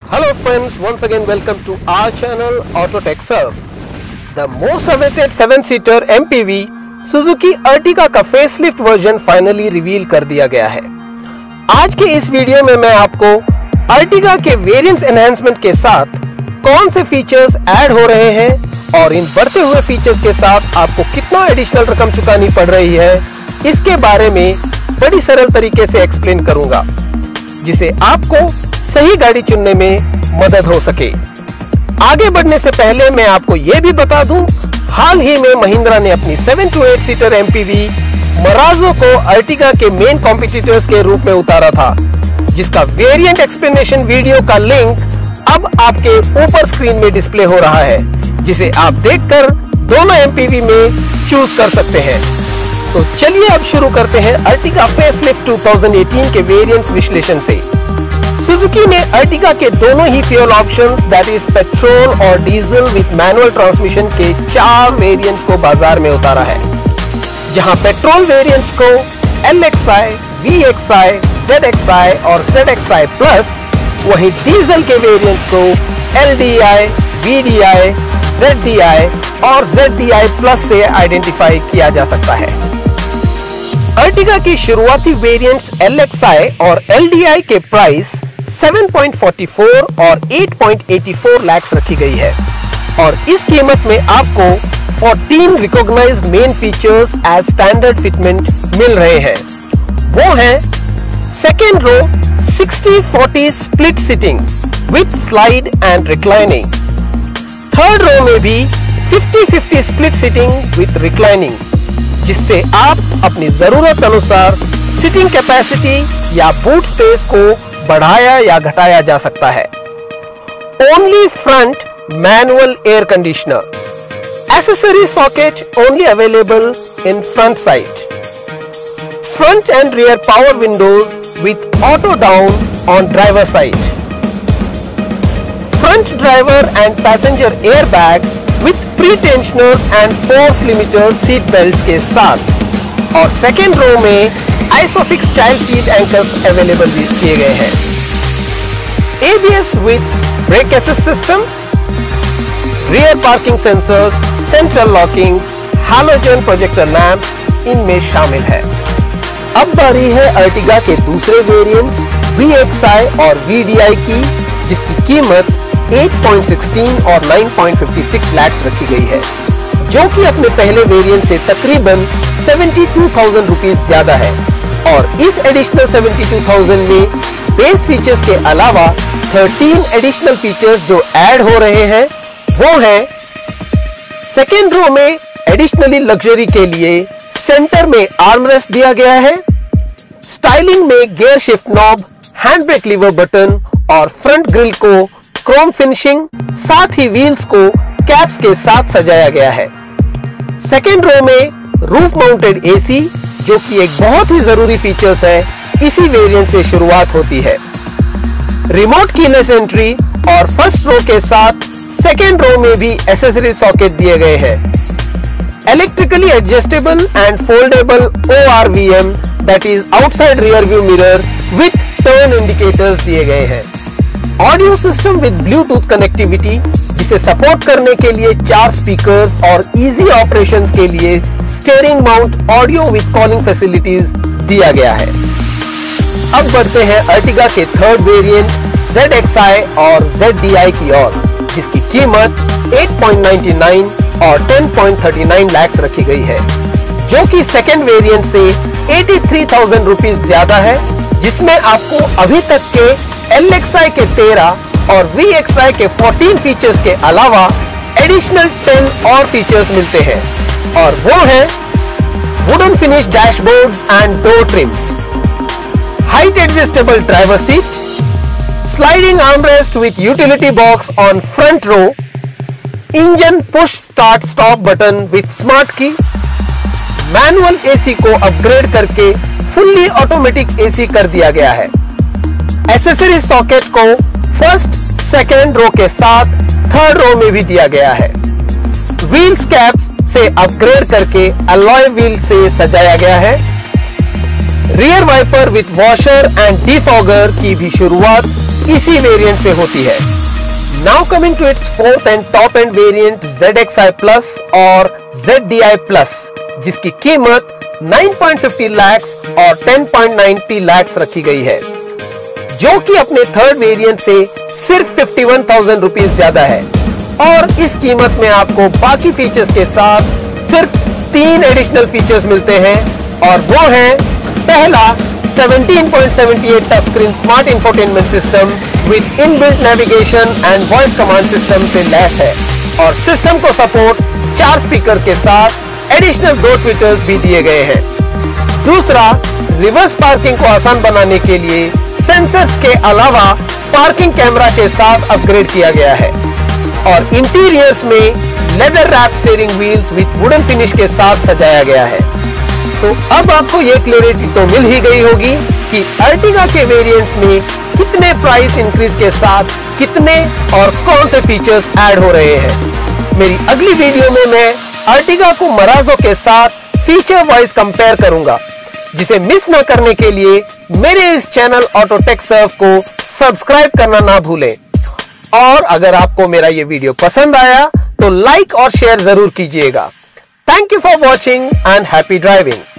Hello friends, once again welcome to our channel Auto Tech Surf. The most awaited 7-seater MPV Suzuki Ertiga का facelift version finally reveal कर दिया गया है। आज के इस वीडियो में मैं आपको Ertiga के वेरिएंट्स एनहांसमेंट के साथ कौन से फीचर्स ऐड हो रहे हैं और इन बढ़ते हुए फीचर्स के साथ आपको कितना एडिशनल रकम चुकानी पड़ रही है, इसके बारे में बड़ी सरल तरीके से एक्सप्लेन करूंगा, जिसे आपको सही गाड़ी चुनने में मदद हो सके। आगे बढ़ने से पहले मैं आपको यह भी बता दूं, हाल ही में महिंद्रा ने अपनी 7 to 8 सीटर एमपीवी मराजो को अर्टिगा के मेन कॉम्पिटिटर्स के रूप में उतारा था, जिसका वेरिएंट एक्सप्लेनेशन वीडियो का लिंक अब आपके ऊपर स्क्रीन में डिस्प्ले हो रहा है, जिसे आप देखकर दोनों एमपीवी में चूज कर सकते हैं। तो चलिए अब शुरू करते हैं अर्टिगा फेसलिफ्ट 2018 के वेरिएंट्स विश्लेषण से। सुजुकी ने अर्टिगा के दोनों ही fuel options that is petrol और डीजल विद मैनुअल ट्रांसमिशन के 4 वेरिएंट्स को बाजार में उतारा है, जहां पेट्रोल वेरिएंट्स को LXI, VXi, ZXi और ZXi प्लस, वहीं डीजल के वेरिएंट्स को LDI, VDI, ZDI और ZDI प्लस से आइडेंटिफाई किया जा सकता है। अर्टिगा की शुरुआती वेरिएंट्स LXI और LDI के प्राइस 7.44 और 8.84 लाख रखी गई है, और इस कीमत में आपको 14 recognised main features as standard fitment मिल रहे हैं। वो है second row 60-40 split seating with slide and reclining, third row में भी 50-50 स्प्लिट सीटिंग विथ रिक्लाइनिंग, जिससे आप अपनी जरूरत अनुसार सीटिंग कैपेसिटी या बूट स्पेस को बढ़ाया या घटाया जा सकता है। Only front manual air conditioner, accessory socket only available in front side, front and rear power windows with auto down on driver side, front driver and passenger airbag with pre-tensioners and force limiters seat belts के साथ, और second row में isofix child seat anchors available किए गए हैं। ABS with brake assist system, rear parking sensors, central lockings, halogen projector lamp इनमें शामिल है। अब बारी है अर्टिगा के दूसरे वेरिएंट्स VXi और VDi की, जिसकी कीमत 8.16 और 9.56 लाख रखी गई है, जो कि अपने पहले वेरिएंट से तकरीबन 72,000 रुपीज ज्यादा है। और इस एडिशनल 72,000 में बेस फीचर्स के अलावा 13 एडिशनल फीचर्स जो ऐड हो रहे हैं, वो है सेकेंड रो में एडिशनली लग्जरी के लिए सेंटर में आर्मरेस्ट दिया गया है, स्टाइलिंग में gear shift knob, hand brake lever button और फ्रंट ग्रिल को क्रोम फिनिशिंग, साथ ही व्हील्स को कैप्स के साथ सजाया गया है। सेकेंड रो में रूफ माउंटेड एसी, जो कि एक बहुत ही जरूरी फीचर्स है, इसी वेरिएंट से शुरुआत होती है। रिमोट कीलेस एंट्री और फर्स्ट रो के साथ सेकेंड रो में भी एक्सेसरी सॉकेट दिए गए हैं। Electrically adjustable and foldable ORVM that is outside rear view mirror with turn indicators दिए गए हैं। Audio system with bluetooth connectivity, जिसे सपोर्ट करने के लिए 4 स्पीकर्स और इजी ऑपरेशंस के लिए steering mount audio with calling facilities दिया गया है। अब बढ़ते हैं अर्टिगा के थर्ड वेरिएंट ZXi और ZDi की ओर, जिसकी कीमत 8.99 और 10.39 लाख रखी गई है, जो कि सेकेंड वेरिएंट से 83,000 रुपीज ज्यादा है, जिसमें आपको अभी तक के LXI के 13 और VXi के 14 फीचर्स के अलावा एडिशनल 10 और फीचर्स मिलते हैं, और वो है wooden finish dashboards and door trims, height adjustable driver seat, sliding armrest with utility box on front row, engine push start stop button with smart key, manual AC को upgrade करके fully automatic AC कर दिया गया है। Accessory socket को first second row के साथ third row में भी दिया गया है। व्हील्स कैप से अपग्रेड करके अलॉय व्हील से सजाया गया है। Rear wiper with washer and defogger की भी शुरुआत इसी वेरिएंट से होती है। Now coming to its fourth and top end variant ZXi plus और ZDi प्लस, जिसकी कीमत 9.50 lakhs और 10.90 lakhs रखी गई है, जो कि अपने थर्ड वेरिएंट से सिर्फ 51,000 रुपीज ज्यादा है। और इस कीमत में आपको बाकी फीचर्स के साथ सिर्फ 3 एडिशनल फीचर्स मिलते हैं, और वो है पहला 17.78 touch screen smart infotainment system with inbuilt navigation and voice command system से लैस है, और सिस्टम को सपोर्ट 4 स्पीकर के साथ एडिशनल 2 ट्विटर्स भी दिए गए हैं। दूसरा, रिवर्स पार्किंग को आसान बनाने के लिए सेंसर्स के अलावा पार्किंग कैमरा के साथ अपग्रेड किया गया है, और इंटीरियर्स में leather wrap steering wheels with wooden finish के साथ सजाया गया है। तो अब आपको ये क्लैरिटी तो मिल ही गई होगी कि अर्टिगा के वेरिएंट्स में कितने प्राइस इंक्रीज के साथ कितने और कौन से फीचर्स ऐड हो रहे हैं। मेरी अगली वीडियो में मैं अर्टिगा को मराजो के साथ फीचर वाइज कंपेयर करूंगा, जिसे मिस ना करने के लिए मेरे इस चैनल ऑटो टेक सर्व को सब्सक्राइब करना ना भूलें। और अगर आपको मेरा ये वीडियो पसंद आया तो लाइक और शेयर जरूर कीजिएगा। Thank you for watching and happy driving.